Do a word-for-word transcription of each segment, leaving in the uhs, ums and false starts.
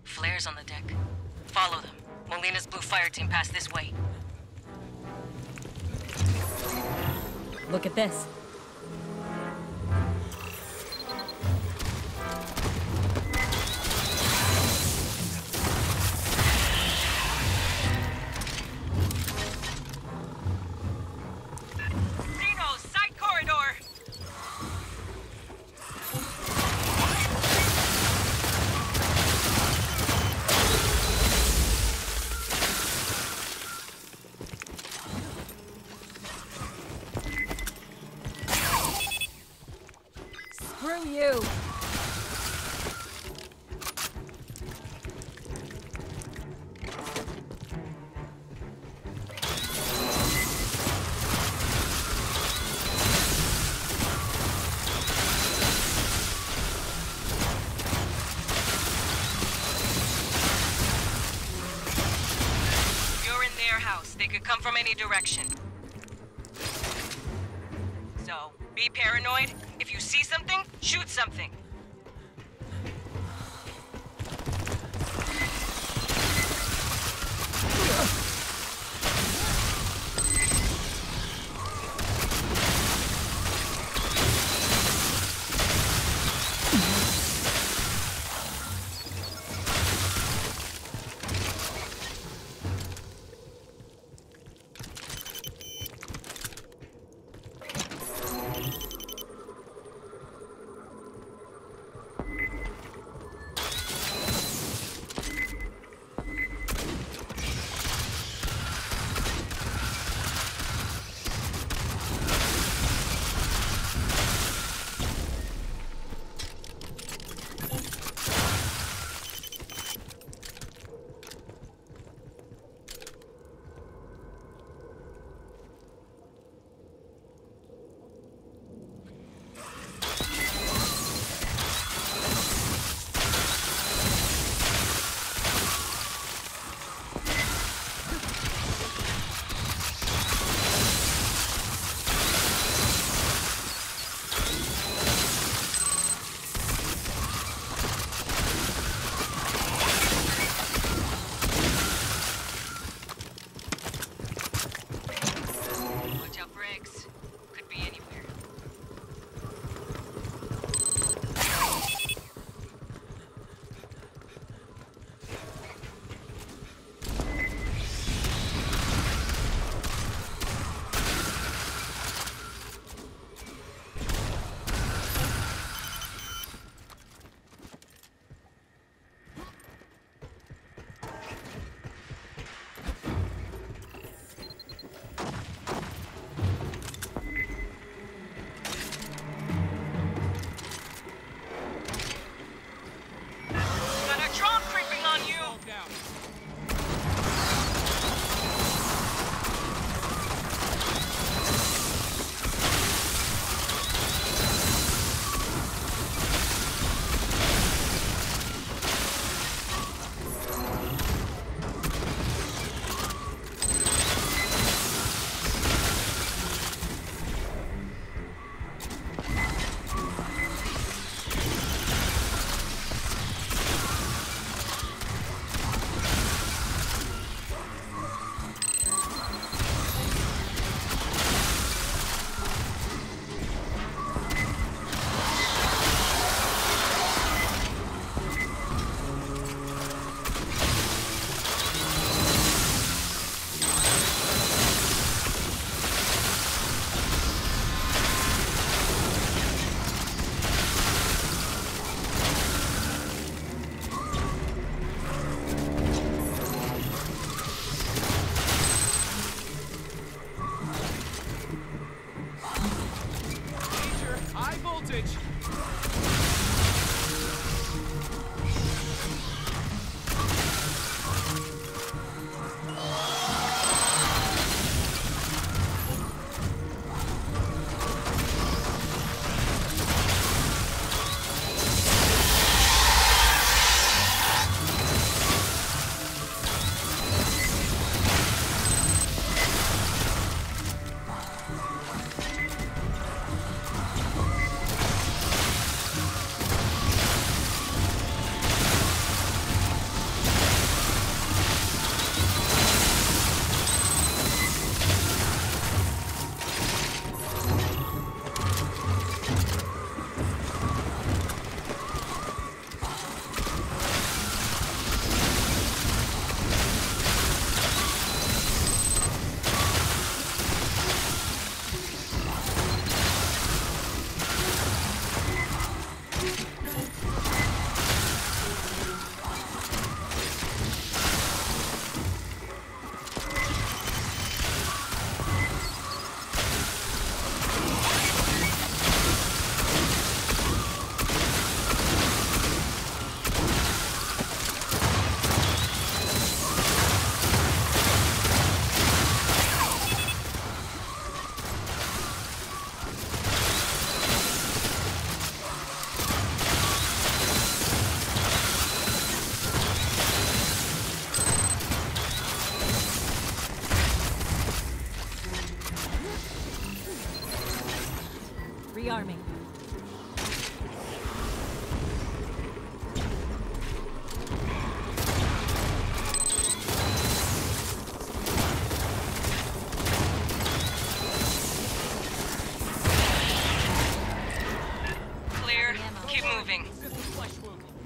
Flares on the deck. Follow them. Molina's blue fire team passed this way. Look at this. Zeno, side corridor! Screw you! You're in their house. They could come from any direction. So, be paranoid. If you see something, shoot something.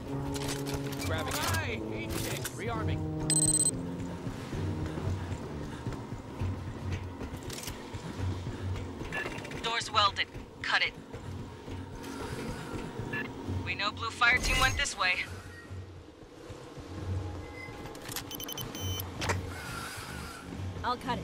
Grabbing it. Hey, eat shit. Rearming. Door's welded. Cut it. We know Blue Fire Team went this way. I'll cut it.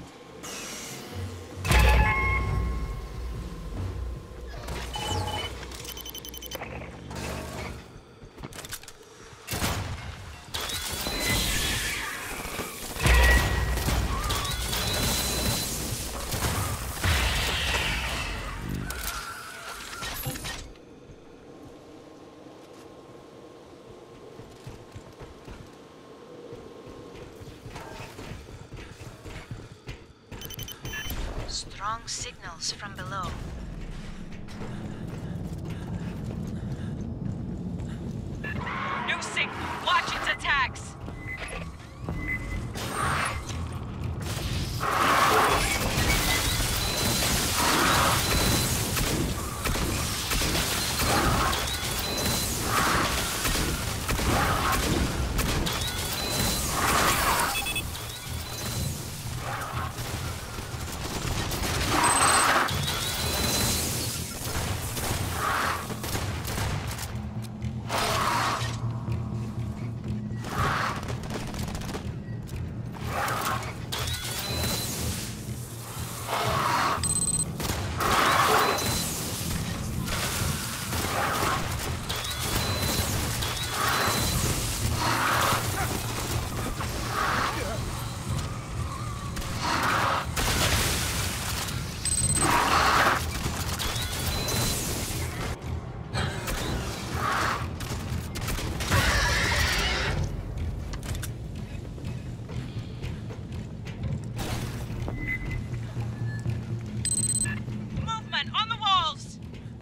Strong signals from below. New signal. Watch its attacks. On the walls!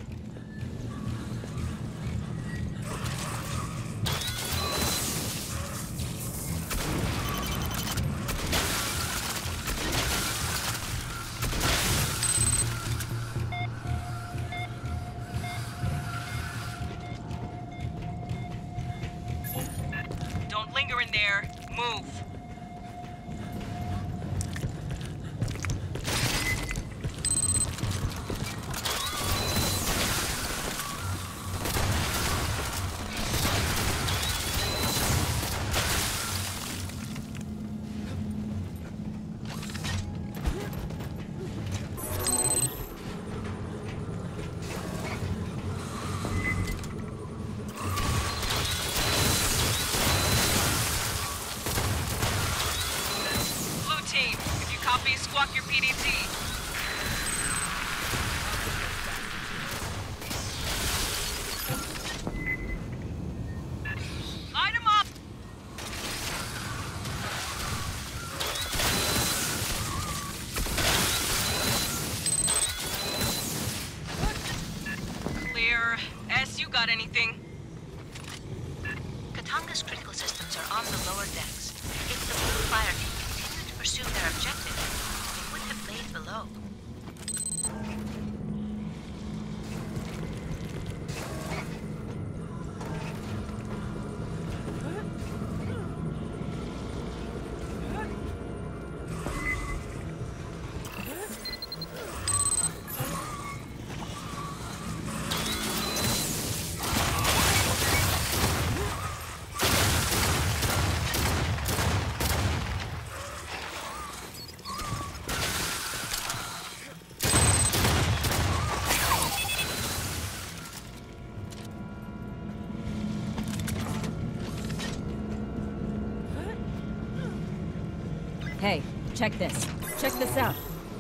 Don't linger in there. Move. Copy, squawk your P D T. Line them up! Clear. S, you got anything? Katanga's critical systems are on the lower decks. If the Blue Fire Team continued to pursue their objective, they would have laid below. Hey, check this. Check this out.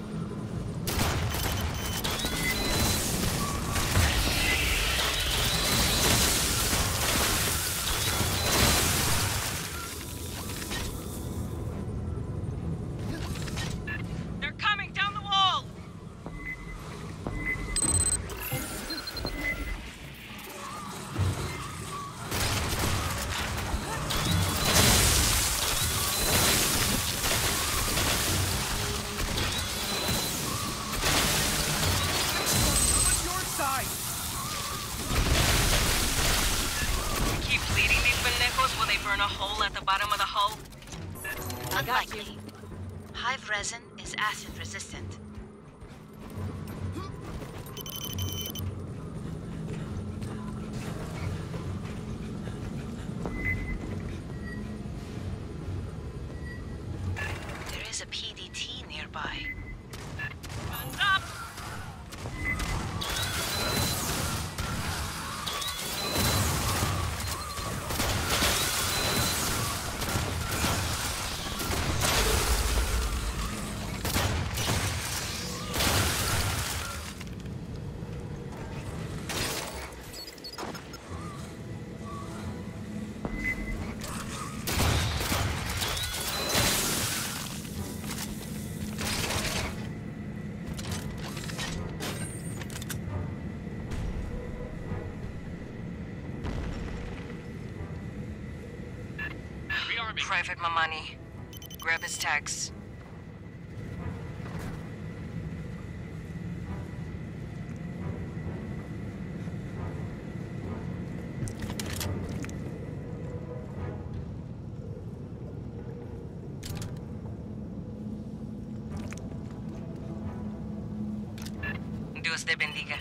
They're coming down the wall! burn a hole at the bottom of the hull? I got you. Unlikely. Hive resin is acid resistant. There is a P D T nearby. Guns up! Private Mamani. Grab his tags. Dios te bendiga.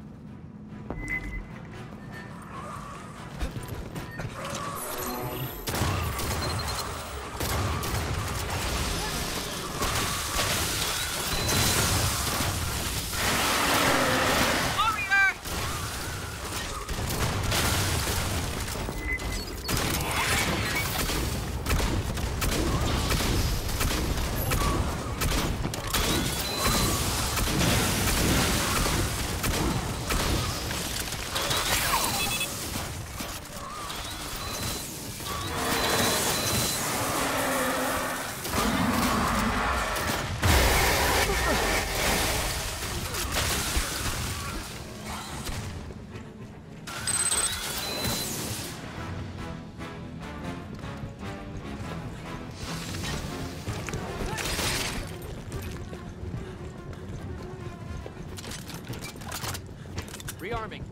Rearming.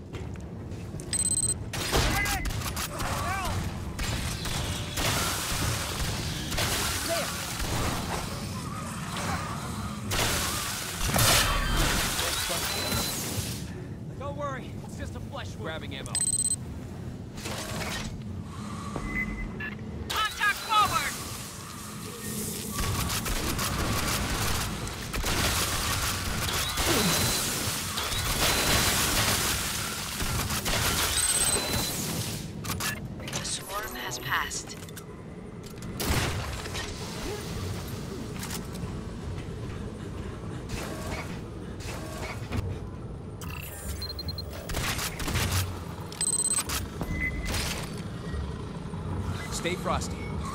Don't worry, it's just a flesh wound. Grabbing ammo. Contact forward! The swarm has passed. Stay frosty.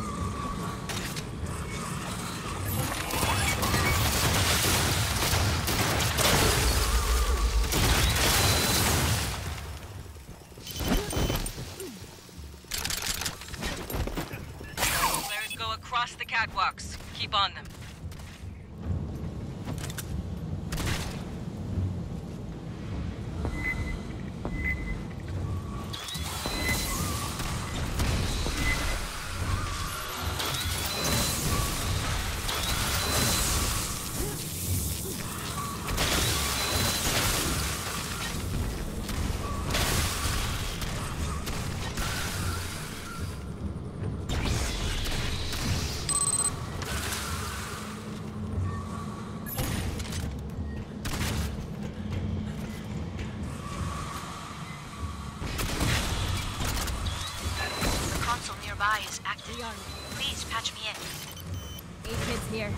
Flares go across the catwalks. Keep on them. The console nearby is active. Please patch me in. Eight kids here.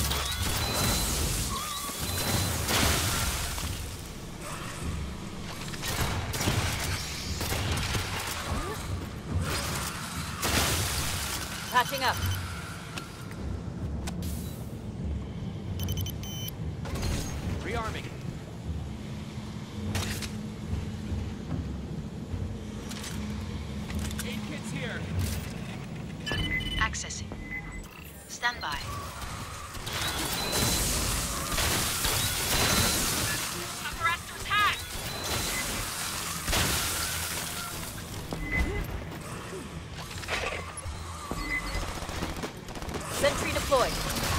Patching up. Rearming. Eight kids here. Accessing. Stand by. Upper us to attack! Sentry deployed.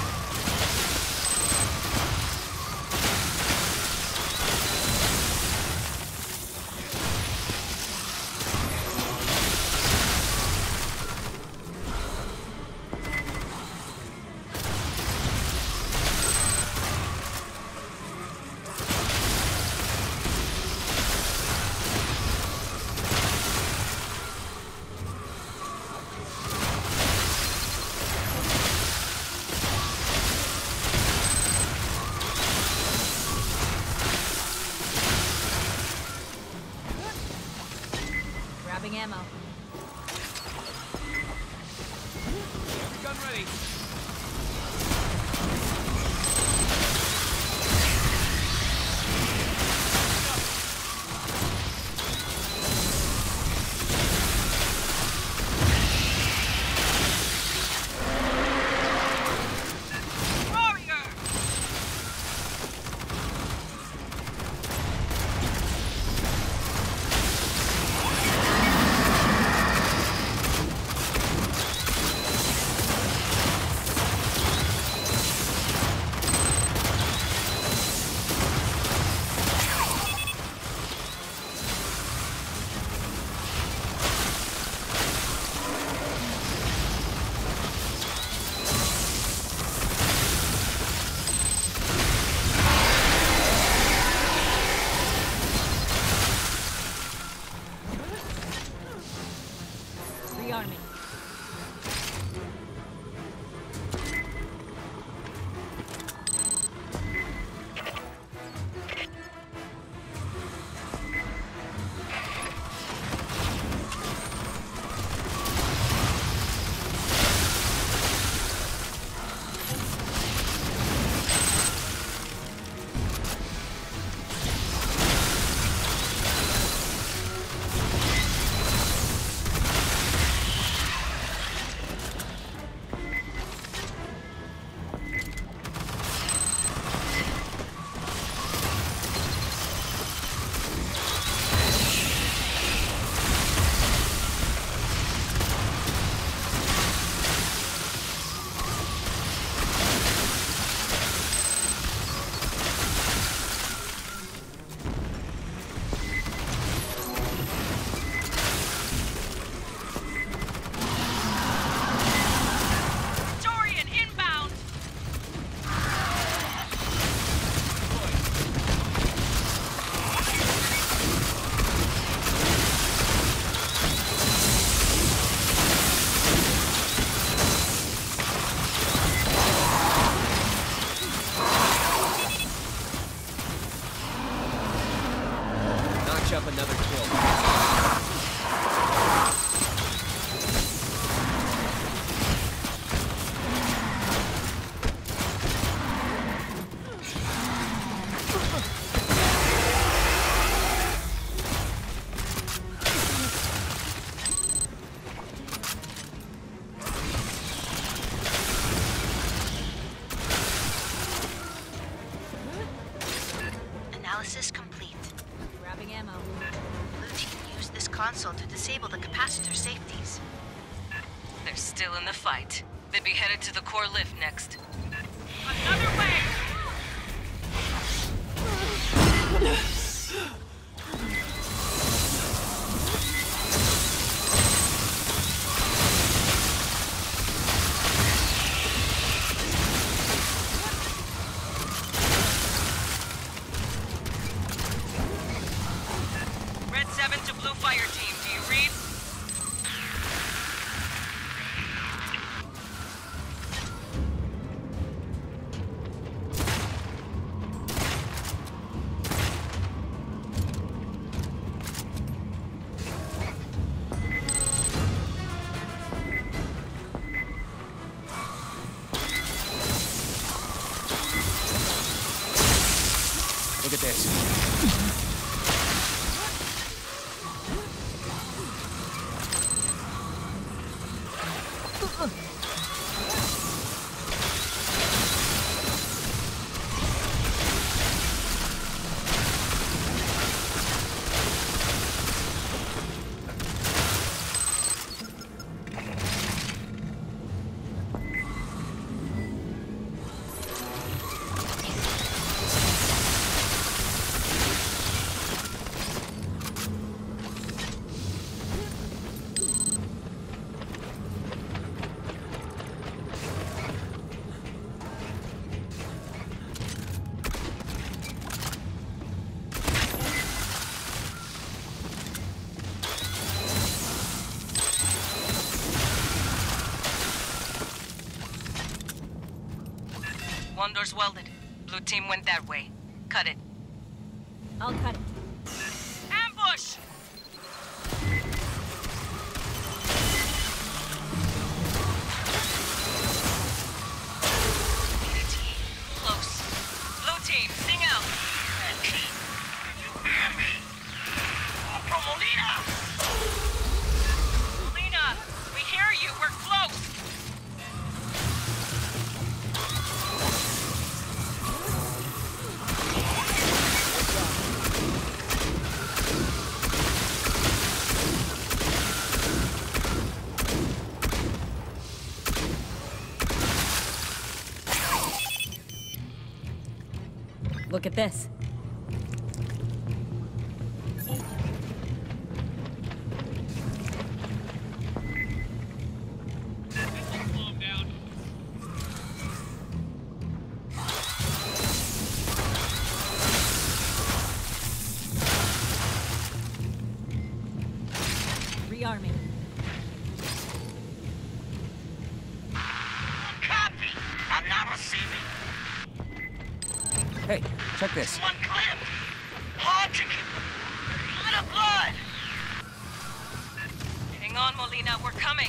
Grabbing ammo. Gun ready. Rearming. Dorian inbound! Notch up another kill. Analysis complete. Grabbing ammo. Blue team used this console to disable the capacitor safeties. They're still in the fight. They'd be headed to the core lift next. Another way! Red seven to Blue Fire Team, do you read? Look at this. One door's welded. Blue team went that way. Cut it. I'll cut it. Ambush! P D T. Close. Blue team, sing out. Red team, can you hear me? Corporal Molina! Molina, we hear you. We're close. Look at this. Rearming. Copy! I'm not receiving. Hey, check this. One clip! Haunting him! Lot of blood! Hang on, Molina. We're coming.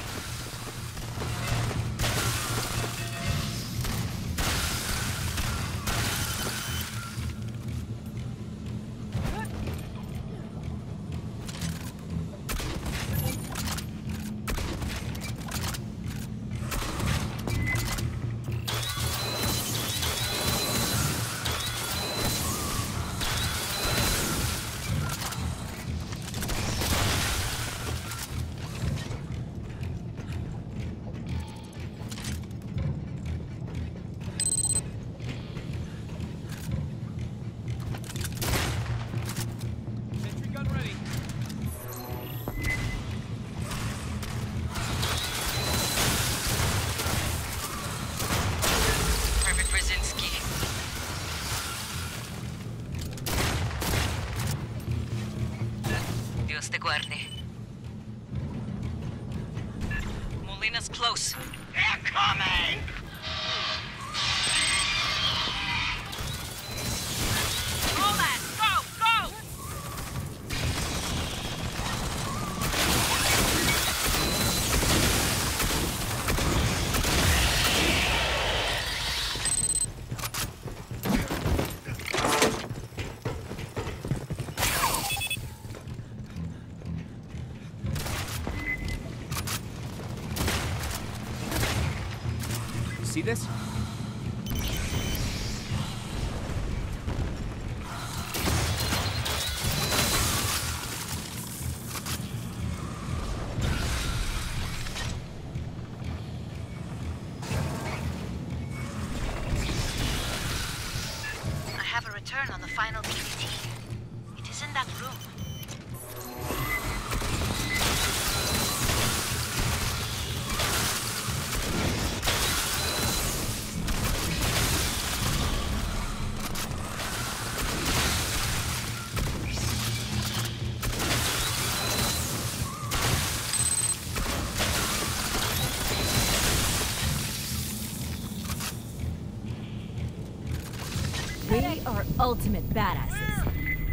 Sentry gun ready. Private Brzezinski. Dios te guarde. Molina's close. They're coming! Roll that! Go! Go! See this? I have a return on the final P D T. It is in that room. We are ultimate badasses.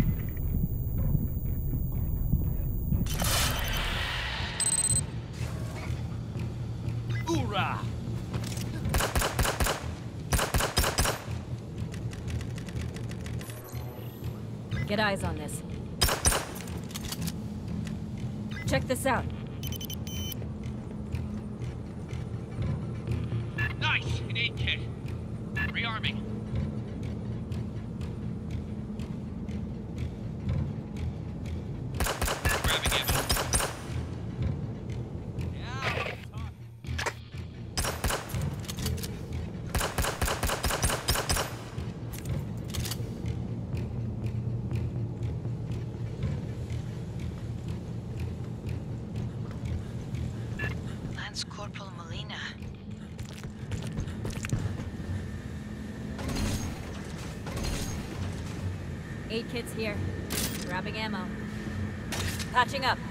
Hoorah! Get eyes on this. Check this out. Nice! An aid kit. Rearming. Grabbing ammo. Lance Corporal Molina. Eight kids here. Grabbing ammo. Patching up.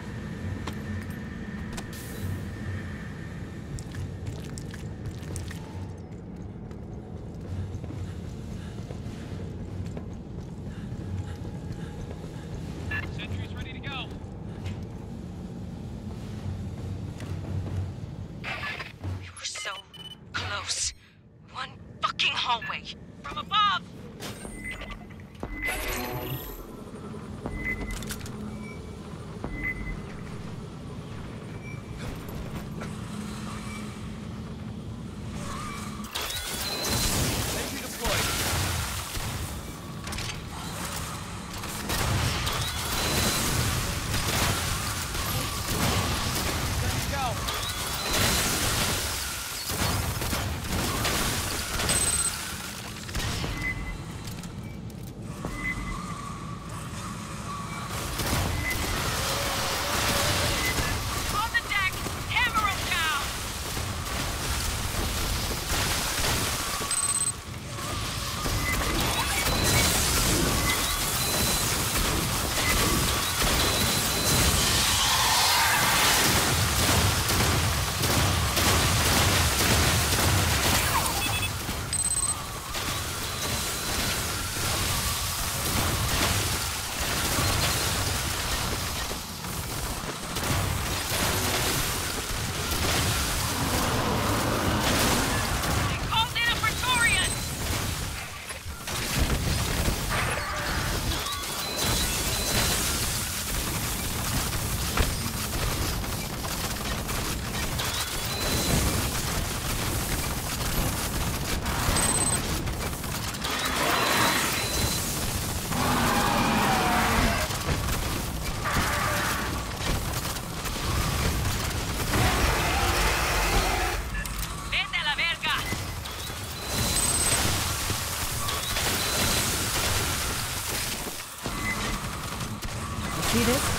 See this?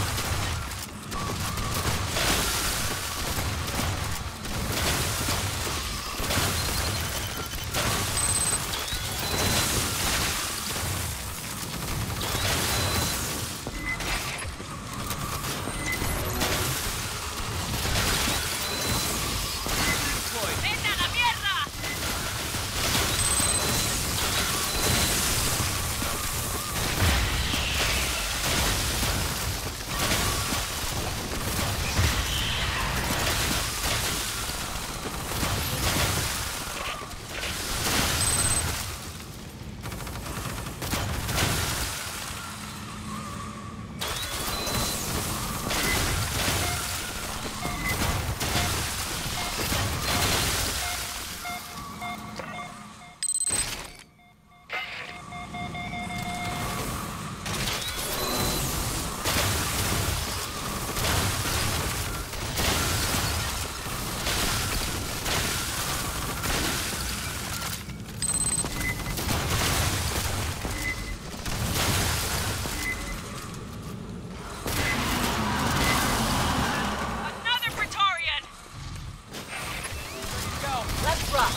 Let's rock.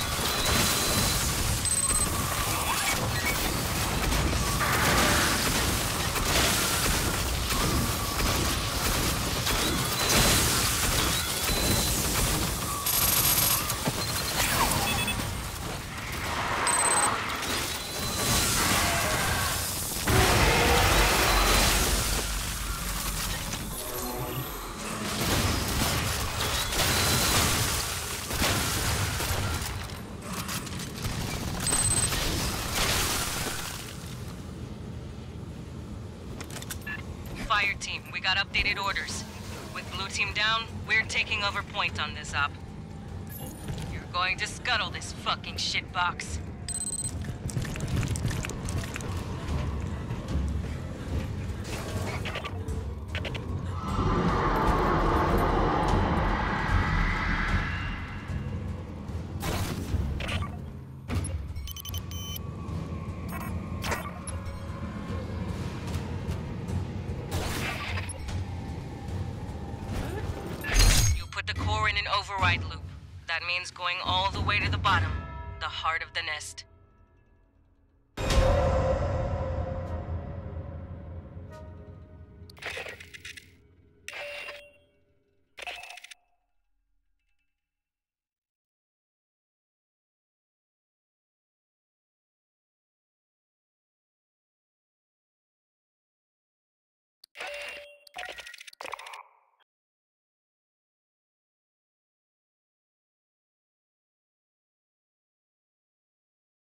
Fire team, we got updated orders. With blue team down, we're taking over point on this op. You're going to scuttle this fucking shitbox. Put the core in an override loop. That means going all the way to the bottom, the heart of the nest.